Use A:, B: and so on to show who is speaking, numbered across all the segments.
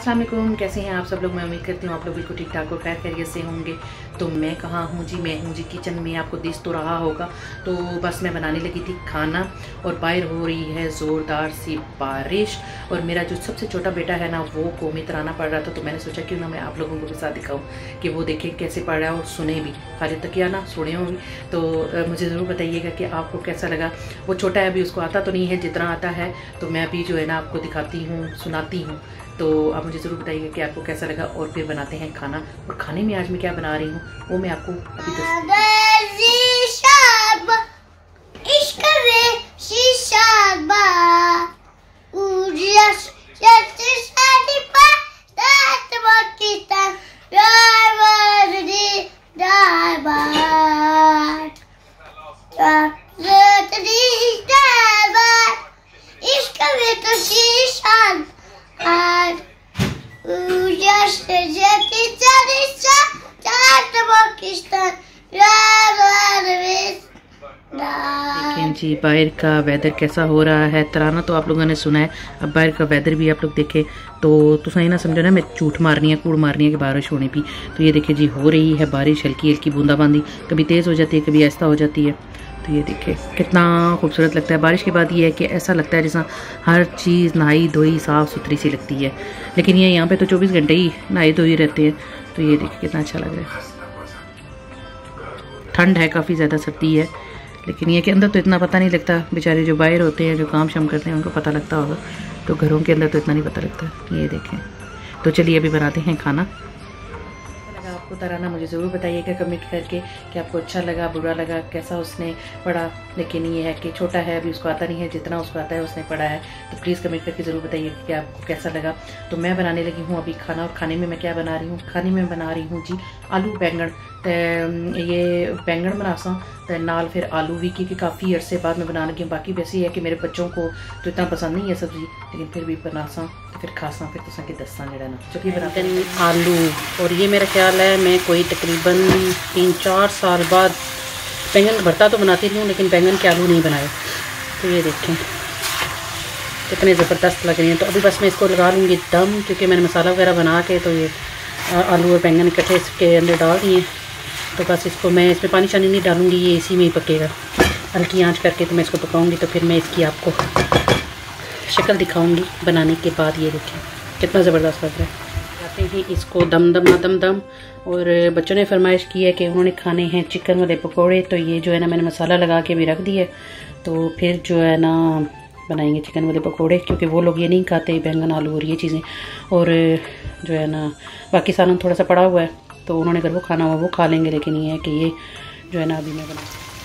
A: अस्सलाम वालेकुम, कैसे हैं आप सब लोग। मैं उम्मीद करती हूँ आप लोग बिल्कुल ठीक ठाक और खैर खैरियत से होंगे। तो मैं कहाँ हूँ जी, मैं हूँ जी किचन में। आपको दिख तो रहा होगा। तो बस मैं बनाने लगी थी खाना और बाहर हो रही है ज़ोरदार सी बारिश। और मेरा जो सबसे छोटा बेटा है ना, वो कौमी तराना पढ़ रहा था। तो मैंने सोचा क्यों ना मैं आप लोगों को भी साथ दिखाऊँ कि वो देखें कैसे पढ़ रहा है और सुने भी, खाली तक या ना सुने हो भी। तो मुझे ज़रूर बताइएगा कि आपको कैसा लगा। वो छोटा है, अभी उसको आता तो नहीं है, जितना आता है तो मैं अभी जो है ना आपको दिखाती हूँ, सुनाती हूँ। तो आप मुझे ज़रूर बताइएगा कि आपको कैसा लगा। और फिर बनाते हैं खाना। और खाने में आज मैं क्या बना रही हूँ वो मैं आपको अभी जी बाहर का वेदर कैसा हो रहा है। तराना तो आप लोगों ने सुना है, अब बाहर का वेदर भी आप लोग देखें तो सही ना समझो ना मैं झूठ मारनी है, कूड़ मारनी है कि बारिश होने भी। तो ये देखिए जी, हो रही है बारिश, हल्की हल्की बूंदाबांदी, कभी तेज़ हो जाती है, कभी ऐसा हो जाती है। तो ये देखिए कितना खूबसूरत लगता है। बारिश के बाद ये है कि ऐसा लगता है जैसा हर चीज़ नहाई धोई साफ़ सुथरी सी लगती है। लेकिन ये यहाँ पे तो 24 घंटे ही नहाई धोई रहते हैं। तो ये देखिए कितना अच्छा लग रहा है। ठंड है, काफ़ी ज़्यादा सर्दी है, लेकिन ये के अंदर तो इतना पता नहीं लगता। बेचारे जो बाहर होते हैं, जो काम शाम करते हैं, उनको पता लगता होगा। तो घरों के अंदर तो इतना नहीं पता लगता। ये देखें। तो चलिए अभी बनाते हैं खाना। आपको तराना मुझे ज़रूर बताइएगा कमेंट करके कि आपको अच्छा लगा, बुरा लगा, कैसा उसने पढ़ा। लेकिन ये है कि छोटा है, अभी उसको आता नहीं है, जितना उसको आता है उसने पढ़ा है। तो प्लीज़ कमेंट करके ज़रूर बताइएगा कि आपको कैसा लगा। तो मैं बनाने लगी हूँ अभी खाना। और खाने में मैं क्या बना रही हूँ, खाने में बना रही हूँ जी आलू बैंगन। ये बैंगन बनासा तो नाल फिर आलू भी, क्योंकि काफ़ी अरसे बाद मैं बना लगी हूँ। बाकी वैसे है कि मेरे बच्चों को तो इतना पसंद नहीं है सब्ज़ी, लेकिन फिर भी बनासा तो फिर खासा फिर तुसा के दसा जरा ना। चलिए बनाते हैं आलू। और ये मेरा ख्याल है मैं कोई तकरीबन 3-4 साल बाद बैंगन भरता तो बनाती रही हूँ, लेकिन बैंगन के आलू नहीं बनाए। तो ये देखें कितने ज़बरदस्त लग रहे हैं। तो अभी बस मैं इसको लगा लूँगी दम, क्योंकि मैंने मसाला वगैरह बना के तो ये आलू और बैंगन इकट्ठे इसके अंदर डाल दिए। तो बस इसको मैं इसमें पानी शानी नहीं डालूँगी, ये इसी में ही पकेगा। हल्की आंच करके तो मैं इसको पकाऊँगी। तो फिर मैं इसकी आपको शक्ल दिखाऊँगी बनाने के बाद। ये देखें कितना ज़बरदस्त लग रहा है। आते हैं इसको दम। और बच्चों ने फरमाइश की है कि उन्होंने खाने हैं चिकन वाले पकौड़े। तो ये जो है ना मैंने मसाला लगा के भी रख दिया। तो फिर जो है ना बनाएंगे चिकन वाले पकौड़े, क्योंकि वो लोग ये नहीं खाते बैंगन आलू और ये चीज़ें। और जो है ना बाकी सालन थोड़ा सा पड़ा हुआ है, तो उन्होंने अगर वो खाना हुआ वो खा लेंगे। लेकिन ये है कि ये जो है ना अभी मैं बना।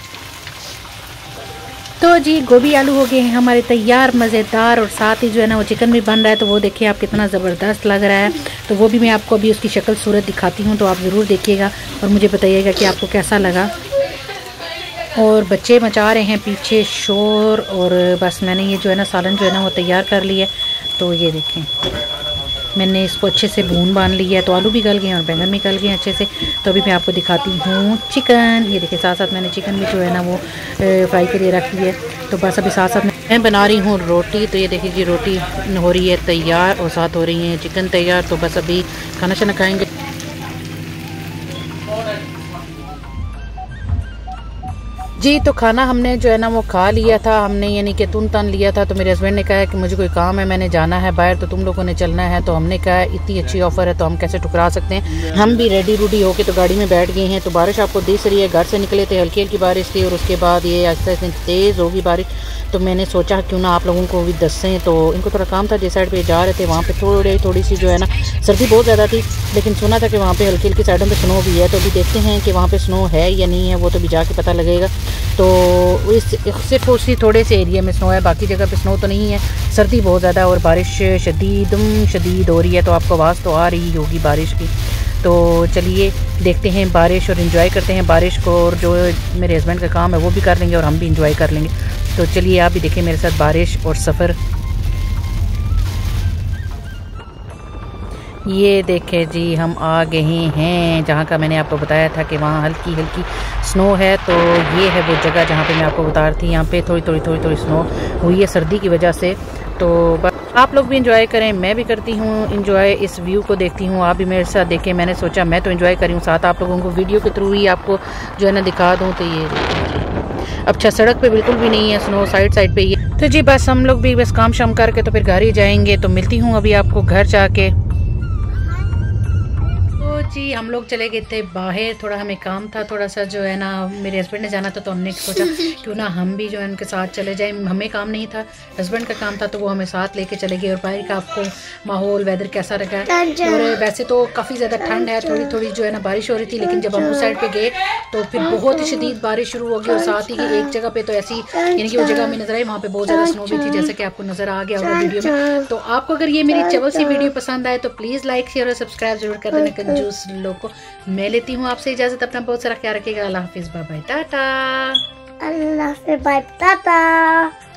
A: तो जी गोभी आलू हो गए हैं हमारे तैयार, मज़ेदार। और साथ ही जो है ना वो चिकन भी बन रहा है। तो वो देखिए आप कितना ज़बरदस्त लग रहा है। तो वो भी मैं आपको अभी उसकी शक्ल सूरत दिखाती हूँ। तो आप ज़रूर देखिएगा और मुझे बताइएगा कि आपको कैसा लगा। और बच्चे मचा रहे हैं पीछे शोर। और बस मैंने ये जो है ना सालन जो है ना वो तैयार कर लिया। तो ये देखें मैंने इसको अच्छे से भून बांध लिया है। तो आलू भी गल गए हैं और बैंगन भी गल गए हैं अच्छे से। तो अभी मैं आपको दिखाती हूँ चिकन। ये देखिए साथ साथ मैंने चिकन भी जो है ना वो फ्राई के लिए रख दिया है। तो बस अभी साथ साथ मैं बना रही हूँ रोटी। तो ये देखिए जी रोटी हो रही है तैयार और साथ हो रही है चिकन तैयार। तो बस अभी खाना शाना खाएँगे। जी तो खाना हमने जो है ना वो खा लिया था हमने, यानी कि तुन तन लिया था। तो मेरे हस्बैंड ने कहा कि मुझे कोई काम है, मैंने जाना है बाहर, तो तुम लोगों ने चलना है। तो हमने कहा इतनी अच्छी ऑफर है तो हम कैसे ठुकरा सकते हैं। हम भी रेडी रूडी होके तो गाड़ी में बैठ गए हैं। तो बारिश आपको दिख रही है, घर से निकले थे हल्की हल्की बारिश थी और उसके बाद ये आहिस्ता आहिस्ता तेज़ होगी बारिश। तो मैंने सोचा क्यों ना आप लोगों को भी दसें। तो इनको थोड़ा काम था, जिस साइड पे जा रहे थे वहाँ पे थोड़ी सी जो है ना सर्दी बहुत ज़्यादा थी, लेकिन सुना था कि वहाँ पे हल्की हल्की साइडों पे स्नो भी है। तो अभी देखते हैं कि वहाँ पे स्नो है या नहीं है, वो तो भी जाके पता लगेगा। तो सिर्फ उसी थोड़े से एरिया में स्नो है, बाकी जगह पे स्नो तो नहीं है। सर्दी बहुत ज़्यादा और बारिश शदीद हो रही है। तो आपको आवाज़ तो आ रही होगी बारिश की। तो चलिए देखते हैं बारिश और इन्जॉय करते हैं बारिश को। और जो मेरे हस्बैंड का काम है वो भी कर लेंगे और हम भी इंजॉय कर लेंगे। तो चलिए आप भी देखें मेरे साथ बारिश और सफ़र। ये देखें जी हम आ गए हैं जहाँ का मैंने आपको बताया था कि वहाँ हल्की हल्की स्नो है। तो ये है वो जगह जहाँ पे मैं आपको बता रही थी। यहाँ पे थोड़ी स्नो हुई है सर्दी की वजह से। तो बस आप लोग भी इंजॉय करें, मैं भी करती हूँ इंजॉय, इस व्यू को देखती हूँ, आप भी मेरे साथ देखें। मैंने सोचा मैं तो इंजॉय करी हूँ, साथ आप लोगों को वीडियो के थ्रू ही आपको जो है ना दिखा दूँ। तो ये अच्छा सड़क पे बिल्कुल भी नहीं है स्नो, साइड साइड पे ही है। तो जी बस हम लोग भी बस काम शाम करके तो फिर घर ही जाएंगे। तो मिलती हूँ अभी आपको घर जाके। जी हम लोग चले गए थे बाहर, थोड़ा हमें काम था थोड़ा सा जो है ना, मेरे हस्बैंड ने जाना था तो हमने सोचा क्यों ना हम भी जो है उनके साथ चले जाएं। हमें काम नहीं था, हस्बैंड का काम था, तो वो हमें साथ लेके चले गए। और बाहर का आपको माहौल वेदर कैसा लगा? और वैसे तो काफ़ी ज़्यादा ठंड है, थोड़ी थोड़ी जो है ना बारिश हो रही थी, लेकिन जब हम उस साइड पे गए तो फिर बहुत ही शदीद बारिश शुरू हो गई। और साथ ही एक जगह पे तो ऐसी, यानी कि वो जगह हमें नजर आई, वहाँ पे बहुत ज़्यादा स्नो भी थी, जैसे कि आपको नजर आ गया होगा वीडियो में। तो आपको अगर ये मेरी चवल सी वीडियो पसंद आए तो प्लीज़ लाइक शेयर और सब्सक्राइब जरूर कर देना कंजूस लोग को। मैं लेती हूँ आपसे इजाजत, अपना बहुत सारा ख्याल रखिएगा। अल्लाह हाफिज, बाय बाय, टाटा।
B: अल्लाह से बाय, टाटा।